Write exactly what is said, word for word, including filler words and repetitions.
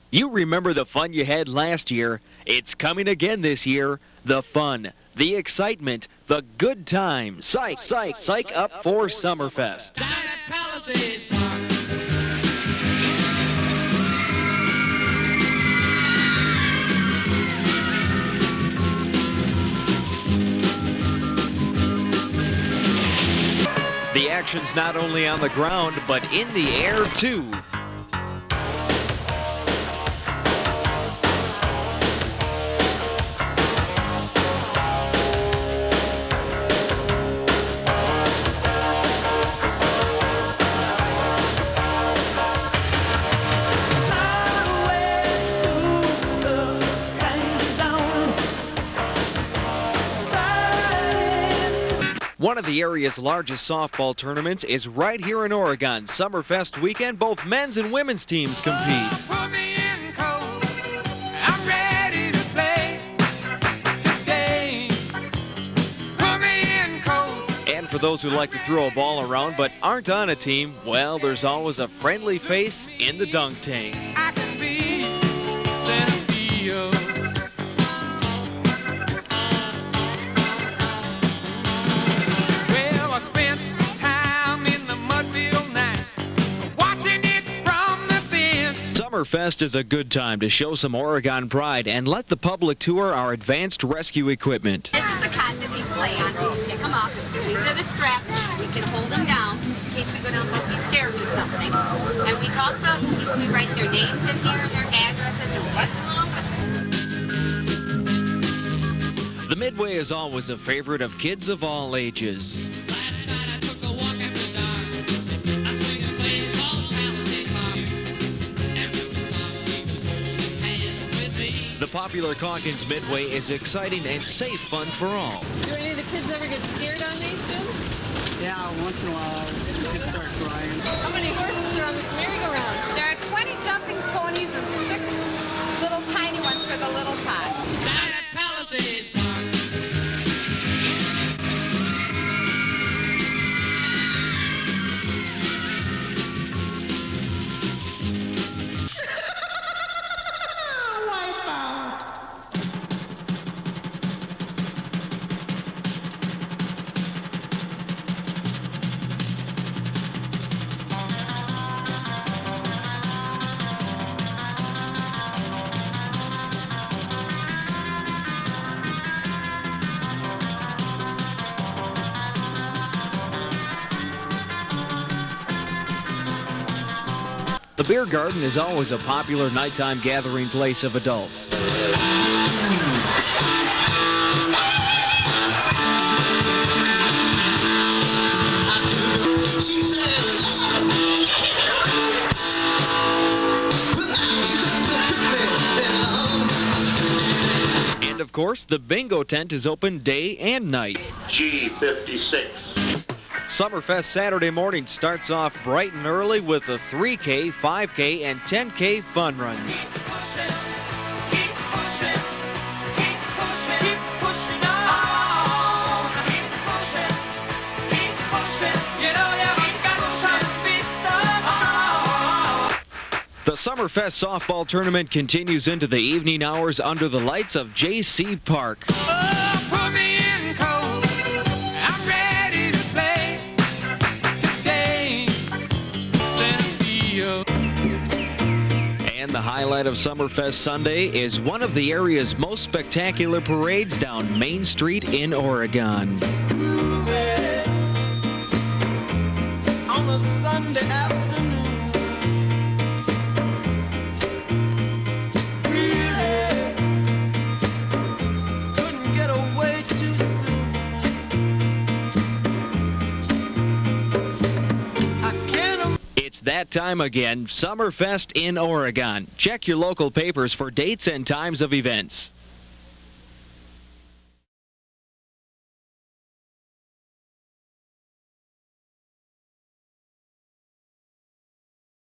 You remember the fun you had last year. It's coming again this year. The fun, the excitement, the good time. Psych, psych, psych up for Summerfest. Down at Palisades Park. The action's not only on the ground, but in the air, too. One of the area's largest softball tournaments is right here in Oregon. Summerfest weekend, both men's and women's teams compete. Put me in cold. I'm ready to play today. Put me in cold. And for those who like to throw a ball around but aren't on a team, well, there's always a friendly face in the dunk tank. I can be Centerfield. Well, I spent some time in the Mudville night, watching it from the bench. Summerfest is a good time to show some Oregon pride and let the public tour our advanced rescue equipment. This is the cot that we play on. We pick them up. These are the straps. We can hold them down in case we go down lucky stairs or something. And we talk about, we write their names in here and their addresses and what's wrong with them. The Midway is always a favorite of kids of all ages. Last night I took a walk after dark. I swing a place called Palisades Park. Every song she was holding hands with me. The popular Calkins Midway is exciting and safe fun for all. Do any of the kids ever get scared on these too? Yeah, once in a while, kids start crying. How many horses are on this merry-go-round? There are twenty jumping ponies and six little tiny ones for the little tots. Down at Palisades Park. The beer garden is always a popular nighttime gathering place of adults. And of course, the bingo tent is open day and night. G fifty-six. Summerfest Saturday morning starts off bright and early with the three K, five K, and ten K fun runs. Keep pushing, keep pushing, keep pushing, keep pushing on. Keep pushing, keep pushing. You know you got to be so strong. The Summerfest softball tournament continues into the evening hours under the lights of J C Park. Oh, put me in cold. I'm ready to play today. Centerfield. And the highlight of Summerfest Sunday is one of the area's most spectacular parades down Main Street in Oregon. On a Sunday afternoon. Really couldn't get away too soon. I can't. It's that time again, Summerfest in Oregon. Check your local papers for dates and times of events.